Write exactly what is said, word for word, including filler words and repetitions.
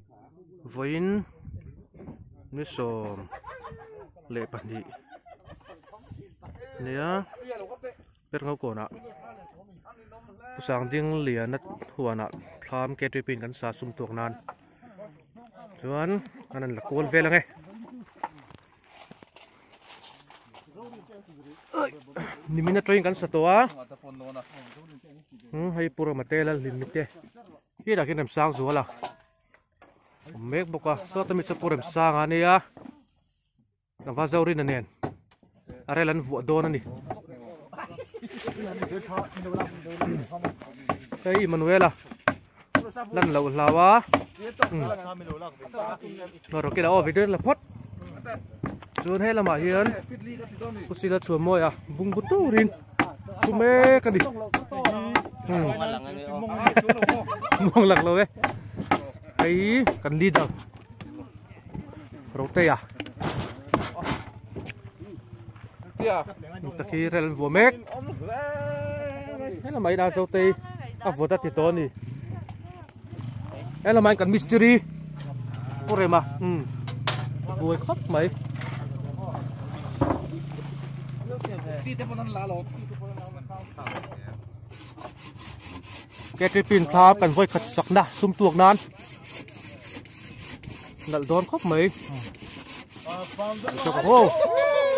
voin mi som le pani nia per ngau ko na pusang ding lianat huana tham ke tripin kan sa sum tok nan chuan anan la kol velange ni mina train kan sa toa hm hai pura matela limite hi da kin am sang zuala mek boka so tami sa pura sang ania na vazaurin anen arelan vu don ani kai manuela lan lo lawa no ro kila o video la phot chun he lama hian kusila chu moi a bung buturin chume ka di mong lak lo ve ai kan leader rote ya taki rel vo mek hay là mày đa dâu tây à vừa ta thì to nè hay là mày cần mystery có rồi mà ừ vui khóc mày cái cái pin tháp cần vui khật sặc na sum tuộc nan nợ đón khóc mày cho ô